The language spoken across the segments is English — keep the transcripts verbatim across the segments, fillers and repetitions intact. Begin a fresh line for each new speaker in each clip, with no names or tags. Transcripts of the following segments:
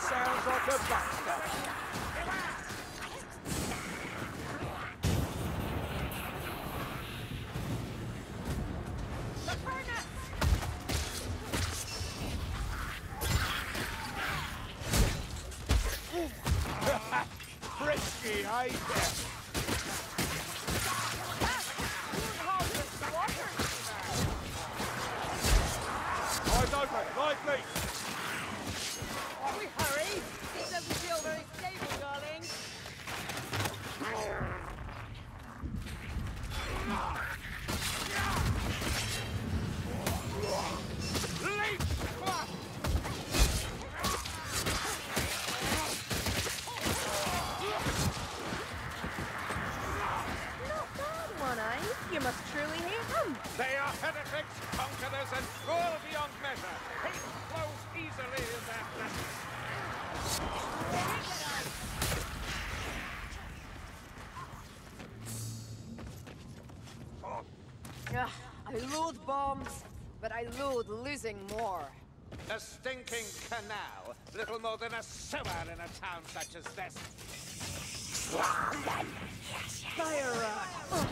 sounds like a buster. Frisky, eh? Eyes open, lively!
We hurry! This doesn't feel very stable, darling.
Leech!
You must truly hate them.
They are heretics, conquerors, and cruel beyond measure. Hate flows easily in their presence.
Ugh, I loathe bombs, but I loathe losing more.
A stinking canal, little more than a sewer in a town such as this.
Fire rock!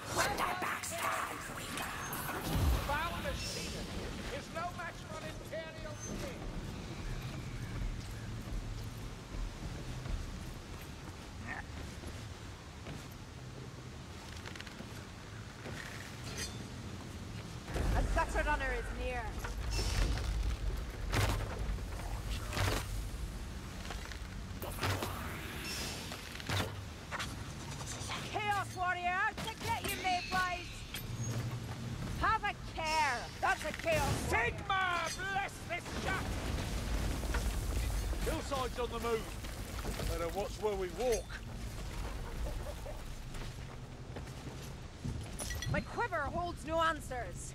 Foul machinery is no match for an imperial king.
A gutter runner is near. Chaos warrior, to get you, Mayflies! Have a care! That's a chaos warrior.
Sigma, bless this shot! Hillside's on the move. Better watch where we walk.
My quiver holds no answers.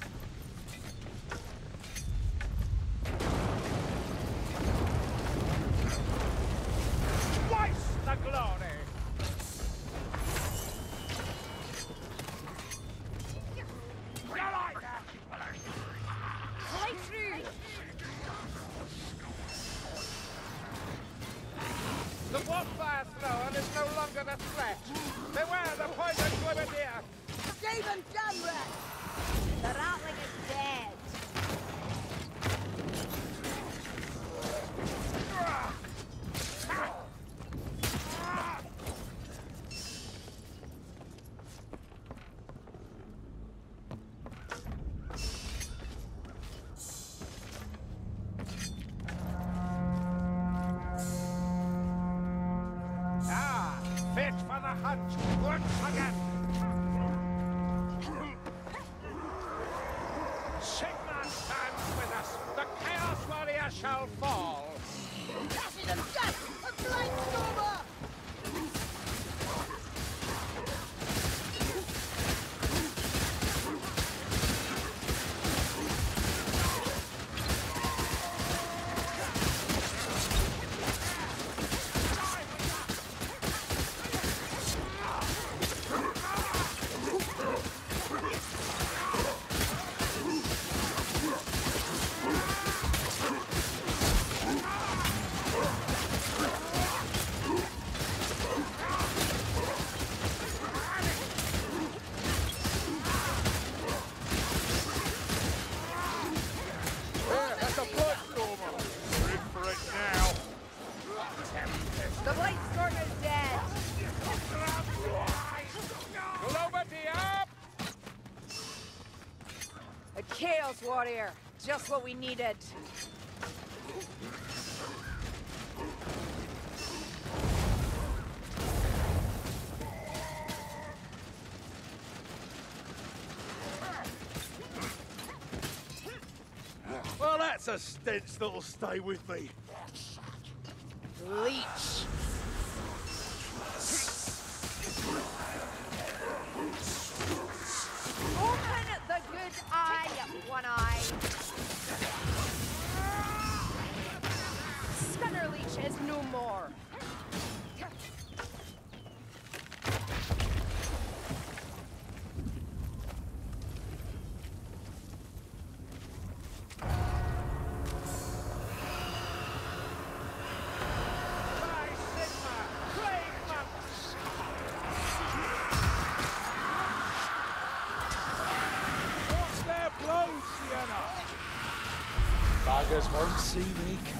Twice the glory!
Right through!
The wildfire thrower is no longer a threat. Beware the poison grenadier!
Stephen Dunrat! The Ratling is dead.
Ah, fit for the hunt once again! Sigma stands with us. The Chaos Warrior shall fall.
Acid and dust! A blind stormer!
Yeah, that's a blood stormer. We're in for it now.
The Blight Stormer's dead.
Globadier!
A Chaos Warrior. Just what we needed.
Well, that's a stench that'll stay with me.
Leech. Open the good eye, One Eye. Scunner Leech is no more.
buggers won't see me coming.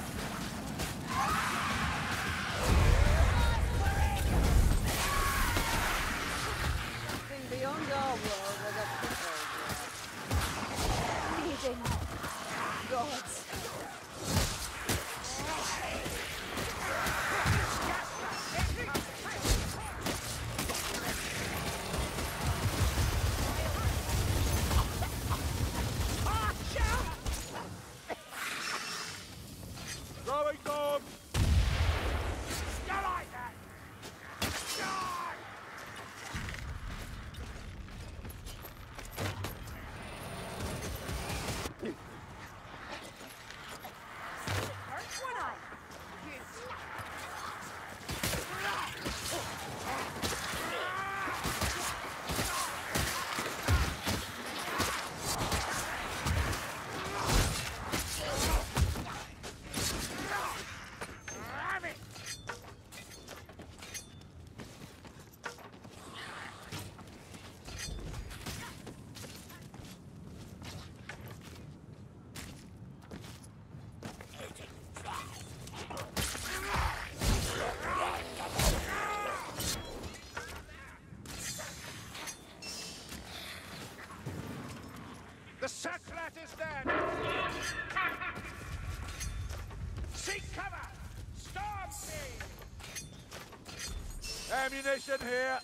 Nothing beyond our world where the people leading gods.
Throwing bomb! You like that? Die!
First one eye.
The Satrat is dead! Seek cover! Storm King! Ammunition here!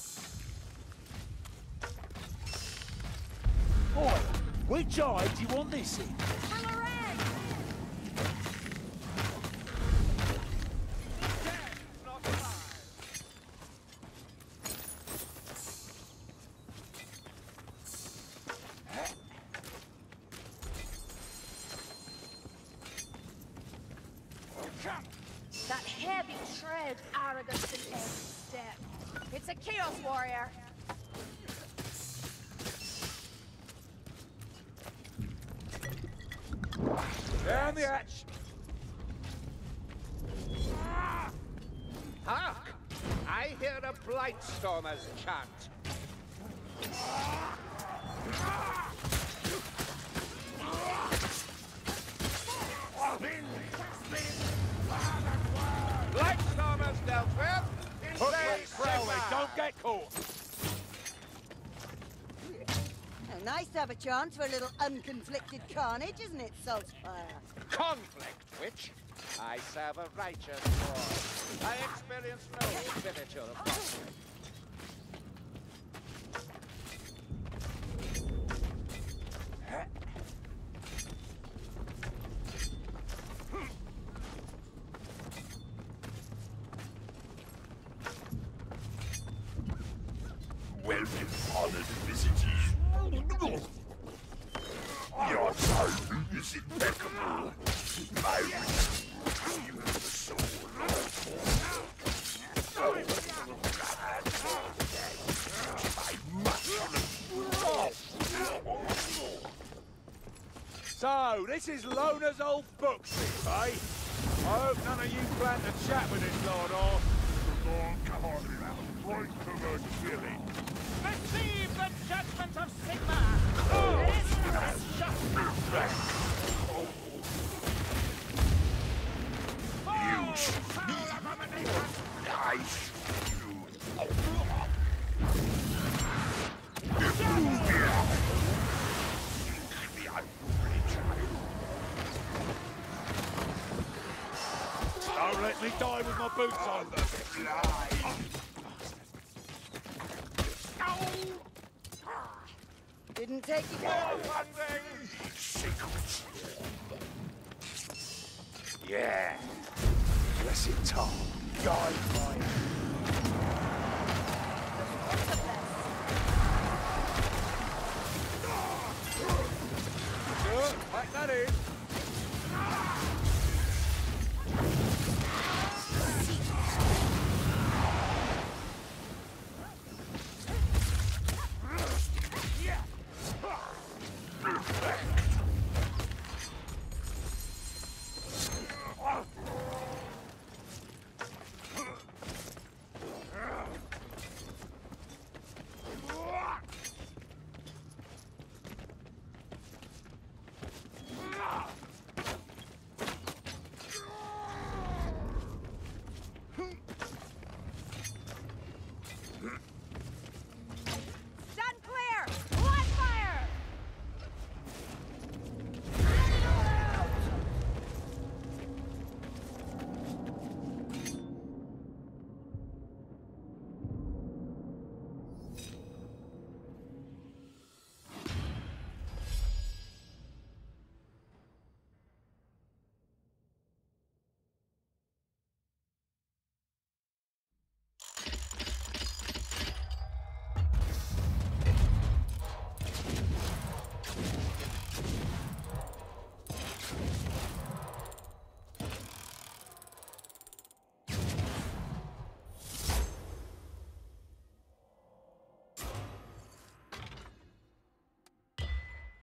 Boy, which eye do you want this in?
Hooray!
Dead, not alive! Come!
That heavy tread, arrogance in every step. It's a Chaos Warrior.
Down the hatch! Hark! I hear a Blightstormer's chant. Blightstormer's dealt with. Stay
Crowley,
Sigmar.
don't get caught.
Oh, nice to have a chance for a little unconflicted carnage, isn't it, Saltfire?
Conflict, witch. I serve a righteous cause. I experience no spiritual conflict.
Welcome, honored visitors. Your time is impeccable. My return to the soul
So, this is Lona's old bookshelf, eh? I hope none of you plan to chat with this Lord or...
Come on, right to the killing.
Receive the judgment of Sigmar! Oh, it is
You should be. I should
Don't let me die with my boots on.
Didn't take you
Secrets.
Yeah. Blessed Tom. Guide my hand.